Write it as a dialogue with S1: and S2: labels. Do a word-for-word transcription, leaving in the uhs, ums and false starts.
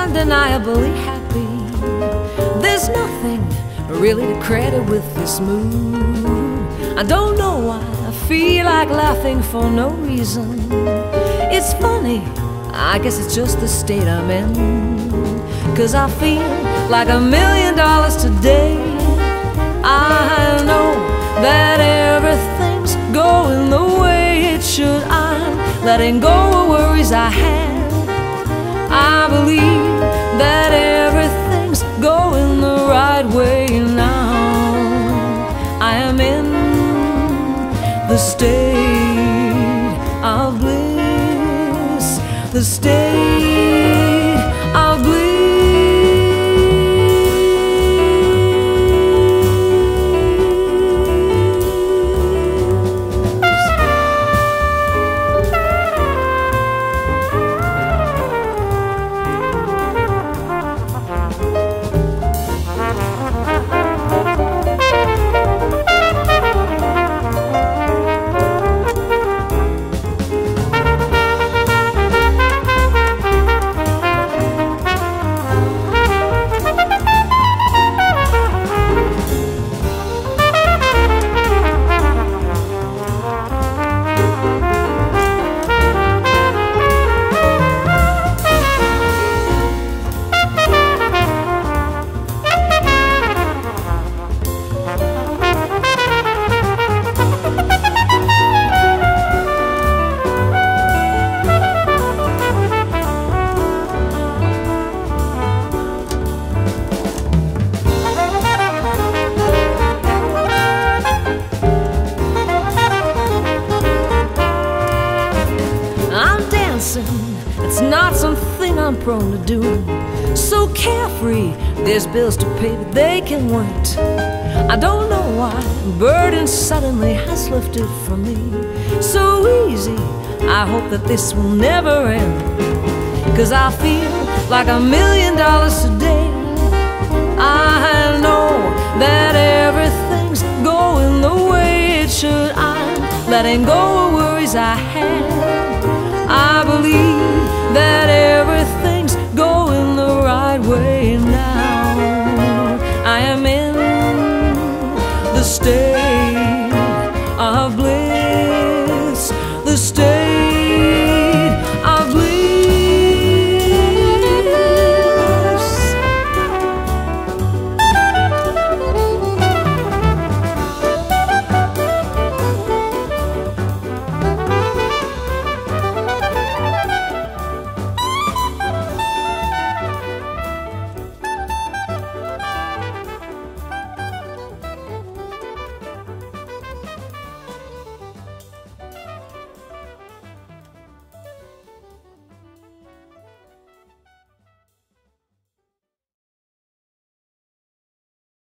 S1: undeniably happy. There's nothing really to credit with this mood. I don't know why I feel like laughing for no reason. It's funny, I guess it's just the state I'm in. 'Cause I feel like a million dollars today. I know that everything's going the way it should. I'm letting go of worries I had. I believe that everything's going the right way now. I am in the state of bliss, the state of bliss. It's not something I'm prone to do. So carefree, there's bills to pay, but they can wait. I don't know why the burden suddenly has lifted from me. So easy, I hope that this will never end. 'Cause I feel like a million dollars today. I know that everything's going the way it should. I'm letting go of worries I had. I believe that everything's going the right way now. I am in the state